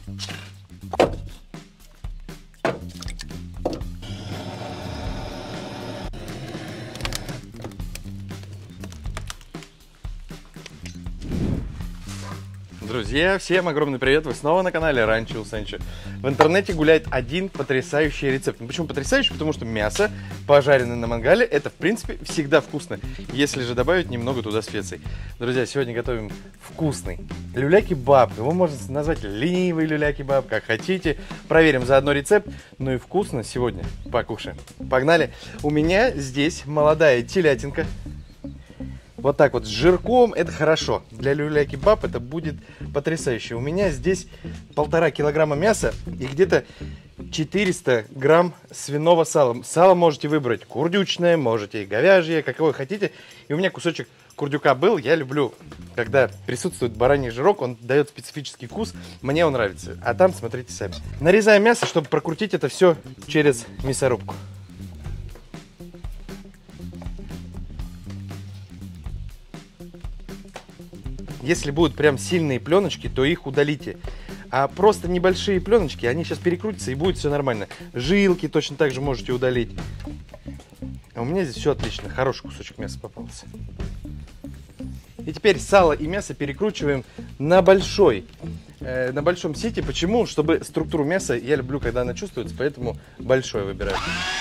Друзья, всем огромный привет! Вы снова на канале Ранчо у Сенчо. В интернете гуляет один потрясающий рецепт. Почему потрясающий? Потому что мясо, пожаренное на мангале, это в принципе всегда вкусно, если же добавить немного туда специй. Друзья, сегодня готовим вкусный люля-кебаб. Его можно назвать ленивый люля-кебаб, как хотите. Проверим заодно рецепт. Ну и вкусно сегодня покушаем. Погнали! У меня здесь молодая телятинка. Вот так вот с жирком, это хорошо. Для люля-кебаб это будет потрясающе. У меня здесь 1,5 килограмма мяса и где-то 400 грамм свиного сала. Сало можете выбрать курдючное, можете и говяжье, какое хотите. И у меня кусочек курдюка был. Я люблю, когда присутствует бараний жирок, он дает специфический вкус. Мне он нравится. А там смотрите сами. Нарезаем мясо, чтобы прокрутить это все через мясорубку. Если будут прям сильные пленочки, то их удалите. А просто небольшие пленочки, они сейчас перекрутятся и будет все нормально. Жилки точно так же можете удалить. А у меня здесь все отлично. Хороший кусочек мяса попался. И теперь сало и мясо перекручиваем на большом сите. Почему? Чтобы структуру мяса, я люблю, когда она чувствуется, поэтому большое выбираю.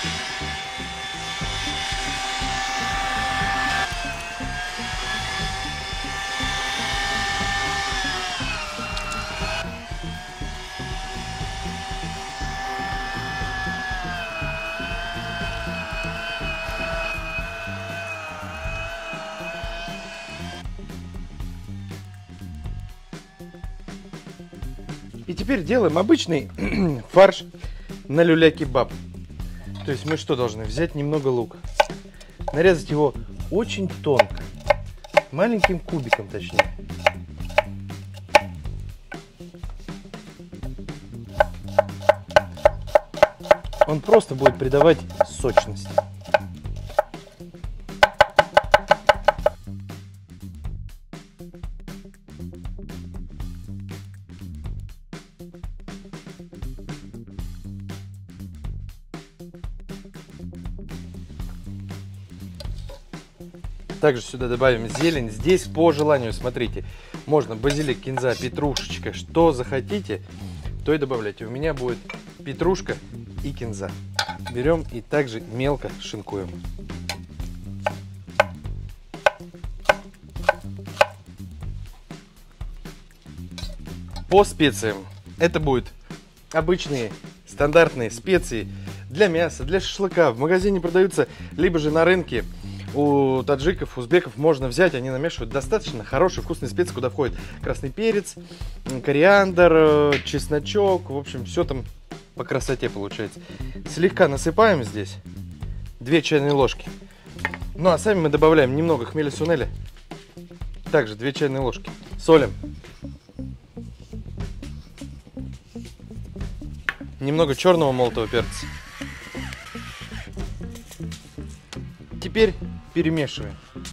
И теперь делаем обычный фарш на люля-кебаб. То есть мы что должны? Взять немного лука, нарезать его очень тонко, маленьким кубиком точнее. Он просто будет придавать сочность. Также сюда добавим зелень. Здесь по желанию, смотрите, можно базилик, кинза, петрушечка, что захотите, то и добавляйте. У меня будет петрушка и кинза. Берем и также мелко шинкуем. По специям. Это будут обычные стандартные специи для мяса, для шашлыка. В магазине продаются, либо же на рынке. У таджиков, узбеков можно взять, они намешивают достаточно хорошие вкусные специи, куда входит красный перец, кориандр, чесночок, в общем, все там по красоте получается. Слегка насыпаем здесь 2 чайные ложки. Ну а сами мы добавляем немного хмеля-сунеля, также 2 чайные ложки. Солим. Немного черного молотого перца. Теперь перемешиваем.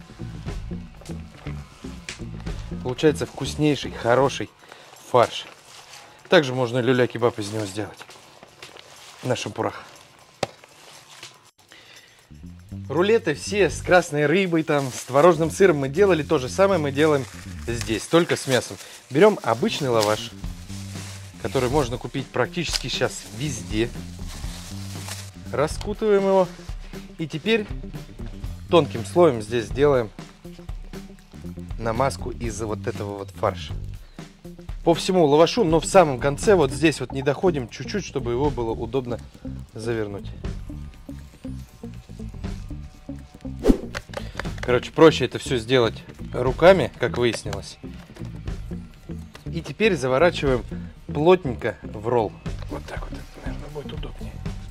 Получается вкуснейший, хороший фарш. Также можно люля-кебаб из него сделать на шампурах. Рулеты все с красной рыбой, там, с творожным сыром мы делали. То же самое мы делаем здесь, только с мясом. Берем обычный лаваш, который можно купить практически сейчас везде. Раскутываем его. И теперь тонким слоем здесь делаем намазку из вот этого вот фарша. По всему лавашу, но в самом конце вот здесь вот не доходим чуть-чуть, чтобы его было удобно завернуть. Короче, проще это все сделать руками, как выяснилось. И теперь заворачиваем плотненько в ролл. Вот так вот, наверное, будет удобнее.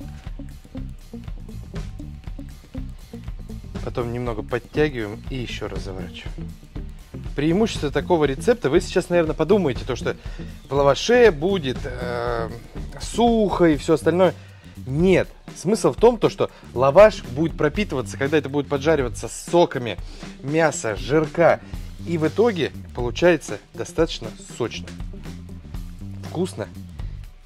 Потом немного подтягиваем и еще раз заворачиваем. Преимущество такого рецепта, вы сейчас, наверное, подумаете, то, что в лаваше будет сухо и все остальное. Нет. Смысл в том, что лаваш будет пропитываться, когда это будет поджариваться соками мяса, жирка. И в итоге получается достаточно сочно, вкусно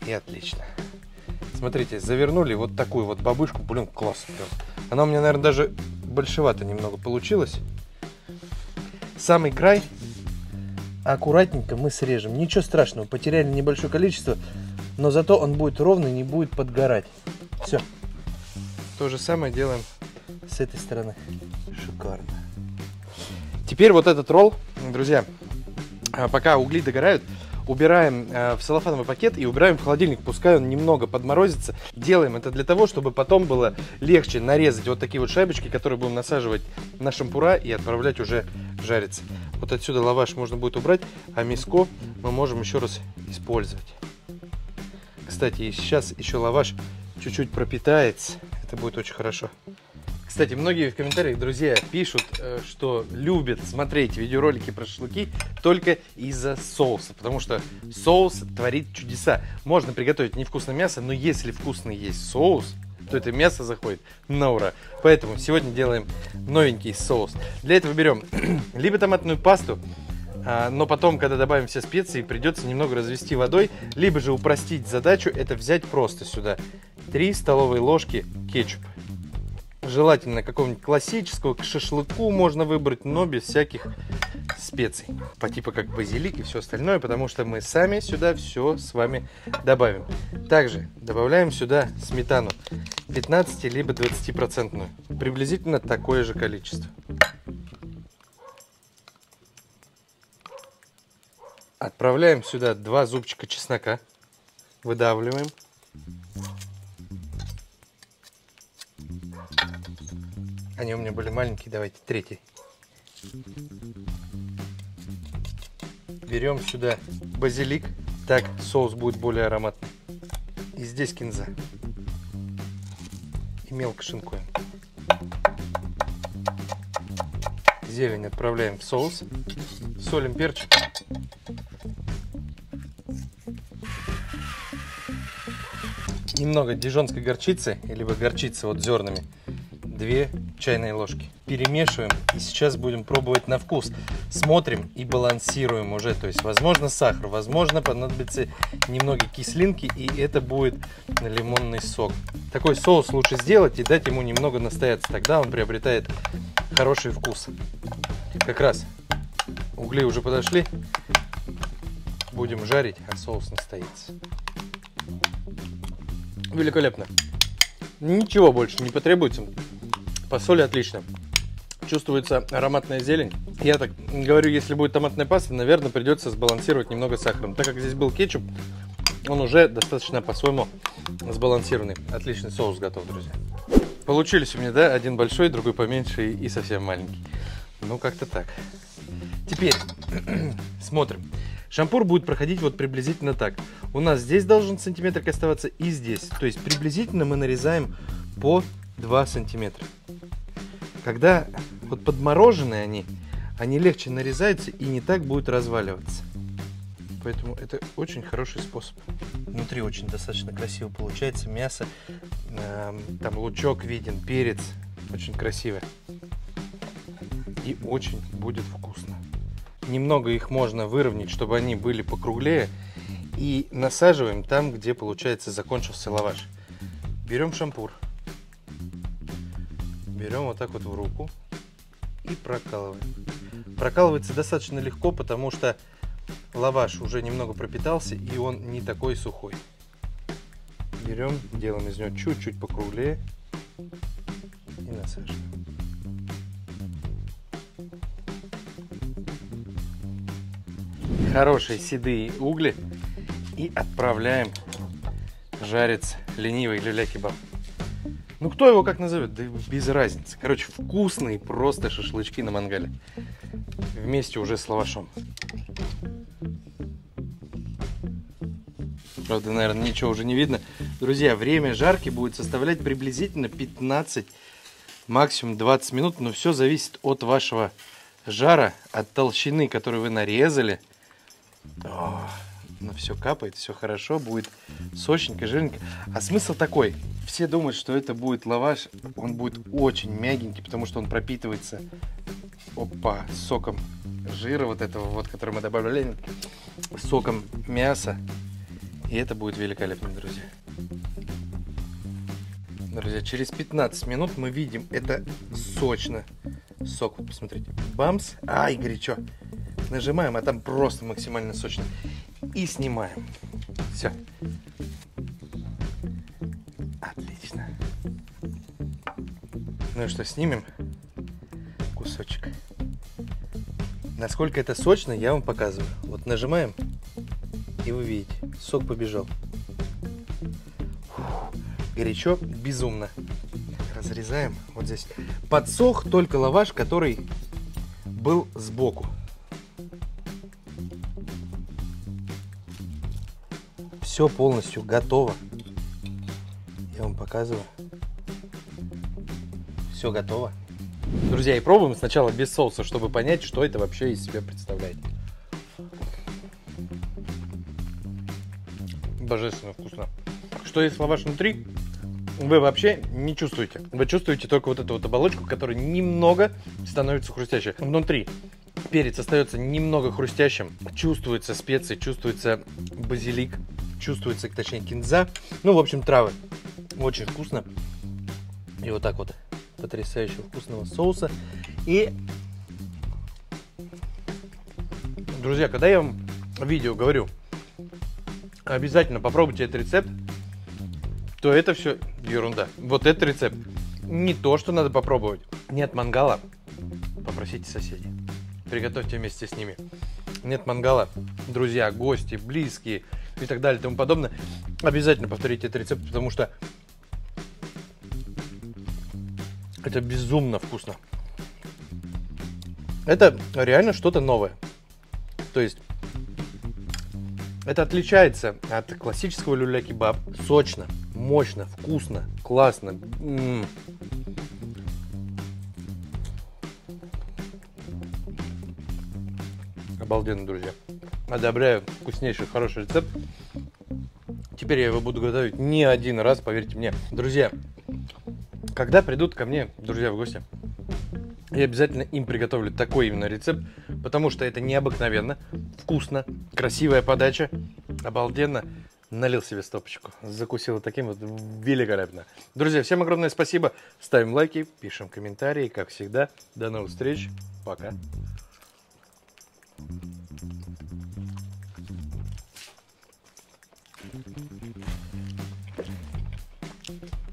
И отлично. Смотрите, завернули вот такую вот бабушку. Блин, классно. Она у меня, наверное, даже большевато немного получилась. Самый край аккуратненько мы срежем. Ничего страшного, потеряли небольшое количество, но зато он будет ровный, не будет подгорать. Все. То же самое делаем с этой стороны. Шикарно. Теперь вот этот ролл, друзья, пока угли догорают, убираем в целлофановый пакет и убираем в холодильник. Пускай он немного подморозится. Делаем это для того, чтобы потом было легче нарезать вот такие вот шайбочки, которые будем насаживать на шампура и отправлять уже жариться. Вот отсюда лаваш можно будет убрать, а мяско мы можем еще раз использовать. Кстати, сейчас еще лаваш чуть-чуть пропитается. Это будет очень хорошо. Кстати, многие в комментариях, друзья, пишут, что любят смотреть видеоролики про шашлыки только из-за соуса. Потому что соус творит чудеса. Можно приготовить невкусное мясо, но если вкусный есть соус, то это мясо заходит на ура. Поэтому сегодня делаем новенький соус. Для этого берем либо томатную пасту, но потом, когда добавим все специи, придется немного развести водой, либо же упростить задачу, это взять просто сюда 3 столовые ложки кетчупа. Желательно какого-нибудь классического, к шашлыку можно выбрать, но без всяких специй. По типу как базилик и все остальное, потому что мы сами сюда все с вами добавим. Также добавляем сюда сметану 15 либо 20%. Приблизительно такое же количество. Отправляем сюда 2 зубчика чеснока. Выдавливаем. Они у меня были маленькие, давайте третий. Берем сюда базилик, так соус будет более ароматный. И здесь кинза. И мелко шинкуем. Зелень отправляем в соус. Солим, перчик. Немного дижонской горчицы, либо горчицы вот зернами. 2 чайные ложки. Перемешиваем и сейчас будем пробовать на вкус. Смотрим и балансируем уже. То есть, возможно, сахар, возможно, понадобится немного кислинки, и это будет лимонный сок. Такой соус лучше сделать и дать ему немного настояться. Тогда он приобретает хороший вкус. Как раз угли уже подошли. Будем жарить, а соус настоится. Великолепно. Ничего больше не потребуется. По соли отлично. Чувствуется ароматная зелень. Я так говорю, если будет томатная паста, наверное, придется сбалансировать немного сахаром. Так как здесь был кетчуп, он уже достаточно по-своему сбалансированный. Отличный соус готов, друзья. Получились у меня, да, один большой, другой поменьше и совсем маленький. Ну, как-то так. Теперь смотрим. Шампур будет проходить вот приблизительно так. У нас здесь должен сантиметрик оставаться и здесь. То есть приблизительно мы нарезаем по 2 сантиметра. Когда вот подмороженные они легче нарезаются и не так будут разваливаться. Поэтому это очень хороший способ. Внутри очень достаточно красиво получается мясо. Там лучок виден, перец. Очень красиво. И очень будет вкусно. Немного их можно выровнять, чтобы они были покруглее. И насаживаем там, где, получается, закончился лаваш. Берем шампур. Берем вот так вот в руку и прокалываем. Прокалывается достаточно легко, потому что лаваш уже немного пропитался и он не такой сухой. Берем, делаем из него чуть-чуть покруглее и насаживаем. Хорошие седые угли и отправляем жариться ленивый люля-кебаб. Ну, кто его как назовет? Да без разницы. Короче, вкусные просто шашлычки на мангале. Вместе уже с лавашом. Правда, наверное, ничего уже не видно. Друзья, время жарки будет составлять приблизительно 15, максимум 20 минут. Но все зависит от вашего жара, от толщины, которую вы нарезали. Но все капает, все хорошо, будет сочненько, жирненько. А смысл такой, все думают, что это будет лаваш, он будет очень мягенький, потому что он пропитывается, соком жира вот этого вот, который мы добавляли, соком мяса. И это будет великолепно, друзья. Друзья, через 15 минут мы видим, это сочно. Сок, вот посмотрите. Бамс. Ай, горячо. Нажимаем, а там просто максимально сочно. И снимаем. Все. Отлично. Ну и что, снимем кусочек. Насколько это сочно, я вам показываю. Вот нажимаем, и вы видите, сок побежал. Горячо, безумно. Разрезаем вот здесь. Подсох только лаваш, который был сбоку. Все полностью готово. Я вам показываю. Все готово. Друзья, и пробуем сначала без соуса, чтобы понять, что это вообще из себя представляет. Божественно вкусно. Что есть лаваш внутри, вы вообще не чувствуете. Вы чувствуете только вот эту вот оболочку, которая немного становится хрустящей. Внутри перец остается немного хрустящим. Чувствуются специи, чувствуется базилик, чувствуется, точнее, кинза. Ну, в общем, травы. Очень вкусно. И вот так вот потрясающе вкусного соуса. И, друзья, когда я вам в видео говорю, обязательно попробуйте этот рецепт, то это все ерунда. Вот этот рецепт не то, что надо попробовать. Нет мангала, попросите соседей. Приготовьте вместе с ними. Нет мангала, друзья, гости, близкие и так далее и тому подобное. Обязательно повторите этот рецепт, потому что это безумно вкусно. Это реально что-то новое. То есть это отличается от классического люля-кебаб. Сочно, мощно, вкусно, классно. Обалденно, друзья. Одобряю вкуснейший, хороший рецепт. Теперь я его буду готовить не один раз, поверьте мне. Друзья, когда придут ко мне, друзья, в гости, я обязательно им приготовлю такой именно рецепт, потому что это необыкновенно, вкусно, красивая подача, обалденно. Налил себе стопочку, закусил таким вот великолепно. Друзья, всем огромное спасибо. Ставим лайки, пишем комментарии, как всегда. До новых встреч. Пока. Thank you.